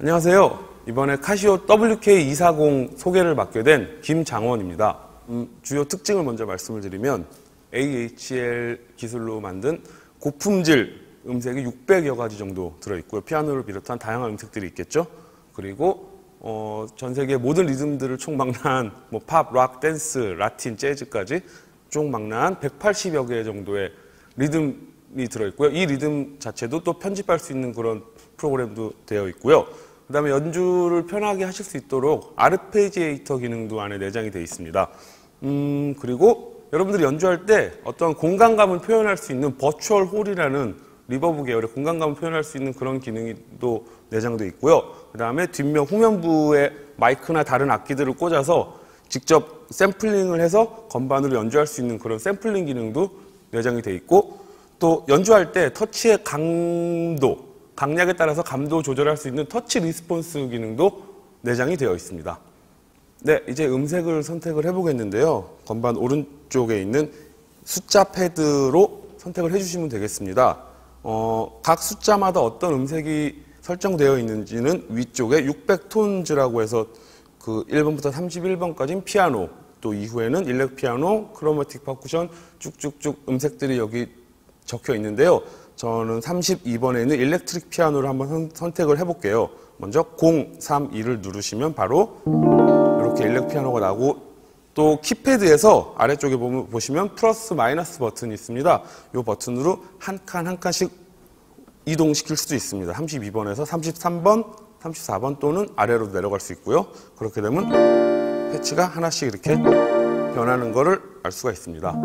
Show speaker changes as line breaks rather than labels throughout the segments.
안녕하세요. 이번에 카시오 WK240 소개를 맡게 된 김장원입니다. 주요 특징을 먼저 말씀을 드리면 AHL 기술로 만든 고품질 음색이 600여 가지 정도 들어있고요. 피아노를 비롯한 다양한 음색들이 있겠죠. 그리고 전 세계 모든 리듬들을 총망라한 팝, 락, 댄스, 라틴, 재즈까지 총망라한 180여 개 정도의 리듬이 들어있고요. 이 리듬 자체도 또 편집할 수 있는 그런 프로그램도 되어 있고요. 그 다음에 연주를 편하게 하실 수 있도록 아르페지에이터 기능도 안에 내장이 되어 있습니다. 그리고 여러분들이 연주할 때 어떤 공간감을 표현할 수 있는 버추얼 홀이라는 리버브 계열의 공간감을 표현할 수 있는 그런 기능이 또 내장되어 있고요. 그 다음에 뒷면, 후면부에 마이크나 다른 악기들을 꽂아서 직접 샘플링을 해서 건반으로 연주할 수 있는 그런 샘플링 기능도 내장이 되어 있고, 또 연주할 때 터치의 강도, 강약에 따라서 감도 조절할 수 있는 터치 리스폰스 기능도 내장이 되어 있습니다. 네, 이제 음색을 선택을 해보겠는데요. 건반 오른쪽에 있는 숫자 패드로 선택을 해주시면 되겠습니다. 각 숫자마다 어떤 음색이 설정되어 있는지는 위쪽에 600톤즈라고 해서 그 1번부터 31번까지는 피아노, 또 이후에는 일렉 피아노, 크로마틱 퍼쿠션 쭉쭉쭉 음색들이 여기 적혀 있는데요. 저는 32번에 있는 일렉트릭 피아노를 한번 선택을 해볼게요. 먼저 0, 3, 2를 누르시면 바로 이렇게 일렉 피아노가 나오고, 또 키패드에서 아래쪽에 보시면 플러스 마이너스 버튼이 있습니다. 이 버튼으로 한 칸 한 칸씩 이동시킬 수도 있습니다. 32번에서 33번, 34번 또는 아래로 내려갈 수 있고요. 그렇게 되면 패치가 하나씩 이렇게 변하는 것을 알 수가 있습니다.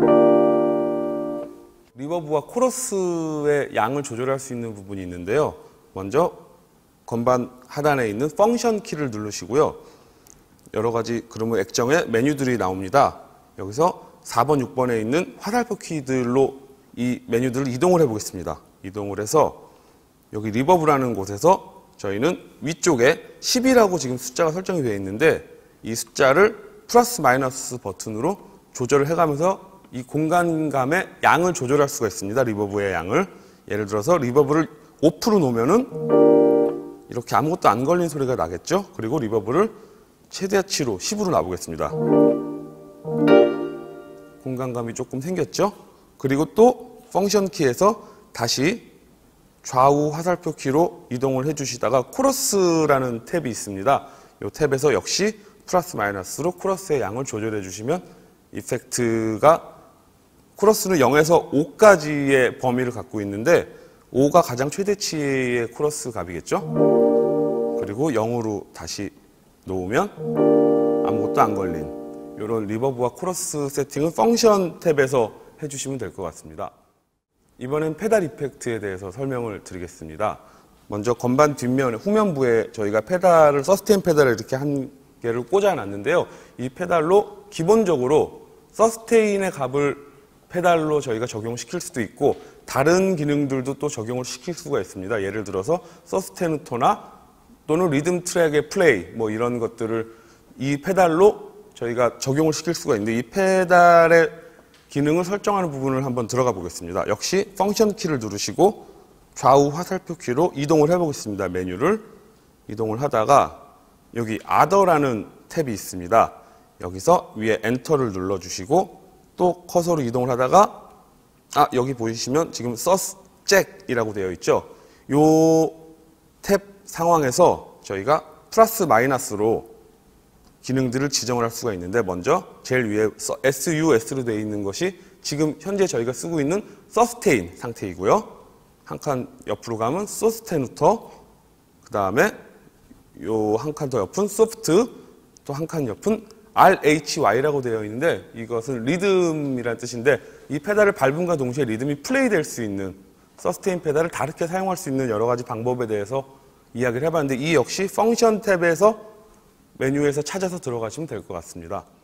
리버브와 코러스의 양을 조절할 수 있는 부분이 있는데요. 먼저 건반 하단에 있는 펑션 키를 누르시고요. 여러 가지 그러면 액정의 메뉴들이 나옵니다. 여기서 4번, 6번에 있는 화살표 키들로 이 메뉴들을 이동을 해보겠습니다. 이동을 해서 여기 리버브라는 곳에서 저희는 위쪽에 10이라고 지금 숫자가 설정이 되어 있는데, 이 숫자를 플러스 마이너스 버튼으로 조절을 해가면서 이 공간감의 양을 조절할 수가 있습니다. 리버브의 양을. 예를 들어서 리버브를 5% 놓으면은 이렇게 아무것도 안 걸린 소리가 나겠죠. 그리고 리버브를 최대치로 10으로 놔보겠습니다. 공간감이 조금 생겼죠. 그리고 또 펑션 키에서 다시 좌우 화살표 키로 이동을 해주시다가 코러스라는 탭이 있습니다. 이 탭에서 역시 플러스 마이너스로 코러스의 양을 조절해 주시면 이펙트가, 코러스는 0에서 5까지의 범위를 갖고 있는데 5가 가장 최대치의 코러스 값이겠죠. 그리고 0으로 다시 놓으면 아무것도 안 걸린 이런 리버브와 코러스 세팅은 펑션 탭에서 해주시면 될 것 같습니다. 이번엔 페달 이펙트에 대해서 설명을 드리겠습니다. 먼저 건반 뒷면, 후면부에 저희가 페달을, 서스테인 페달을 이렇게 한 개를 꽂아놨는데요. 이 페달로 기본적으로 서스테인의 값을 페달로 저희가 적용시킬 수도 있고, 다른 기능들도 또 적용을 시킬 수가 있습니다. 예를 들어서 서스테누토나 또는 리듬 트랙의 플레이, 이런 것들을 이 페달로 저희가 적용을 시킬 수가 있는데, 이 페달의 기능을 설정하는 부분을 한번 들어가 보겠습니다. 역시 펑션 키를 누르시고 좌우 화살표 키로 이동을 해보겠습니다. 메뉴를 이동을 하다가 여기 Other라는 탭이 있습니다. 여기서 위에 엔터를 눌러주시고 또 커서로 이동을 하다가 여기 보이시면 지금 서스잭이라고 되어 있죠. 요 탭 상황에서 저희가 플러스 마이너스로 기능들을 지정을 할 수가 있는데, 먼저 제일 위에 SUS로 되어 있는 것이 지금 현재 저희가 쓰고 있는 서스테인 상태이고요. 한 칸 옆으로 가면 소스테누터, 그 다음에 요 한 칸 더 옆은 소프트, 또 한 칸 옆은 RHY라고 되어 있는데, 이것은 리듬이라는 뜻인데, 이 페달을 밟음과 동시에 리듬이 플레이 될 수 있는, 서스테인 페달을 다르게 사용할 수 있는 여러 가지 방법에 대해서 이야기를 해봤는데, 이 역시 펑션 탭에서 메뉴에서 찾아서 들어가시면 될 것 같습니다.